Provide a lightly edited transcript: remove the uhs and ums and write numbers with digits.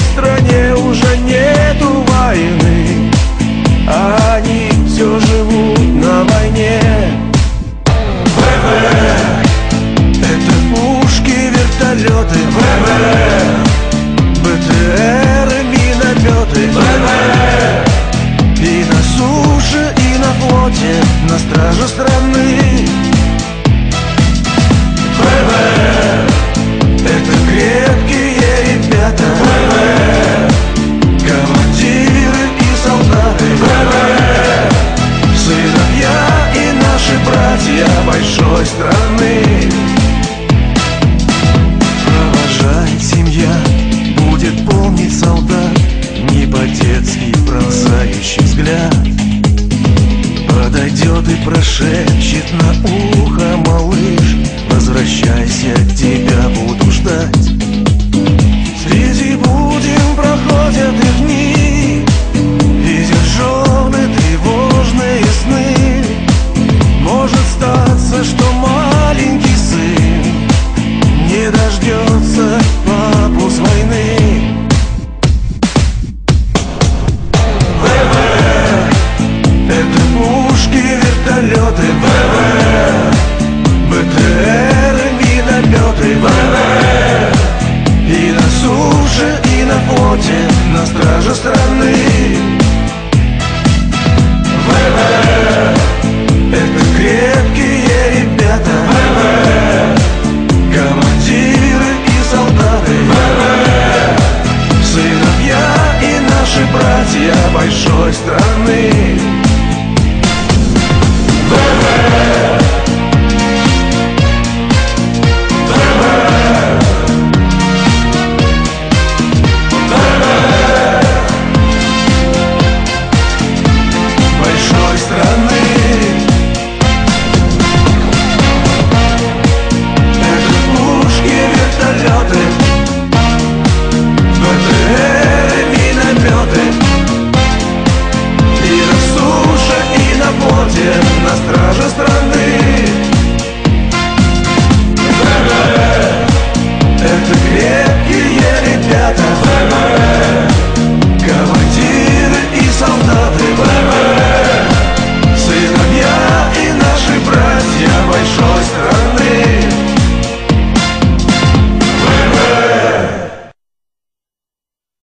стране уже нету войны, а они все живут на войне. ВВ — это пушки, вертолеты. ВВ — БТР, минометы. ВВ — и на суше, и на флоте, на страже страны. ВВ — это крепкие ребята. ВВ — командиры и солдаты. ВВ — сыновья и наши братья большой страны. Провожает семья, будет помнить солдат, не по-детски пронзающий взгляд. Подойдет и прошепчет на ухо: малыш, возвращайся, тебя буду ждать. Среди будем проходят и дни, видят жены тревожные сны. Может статься, что маленький сын не дождется папу с войны. ВВ — это пушки, вертолеты. ВВ — БТР, минометы. ВВ — и на суше, и на флоте, на страже страны.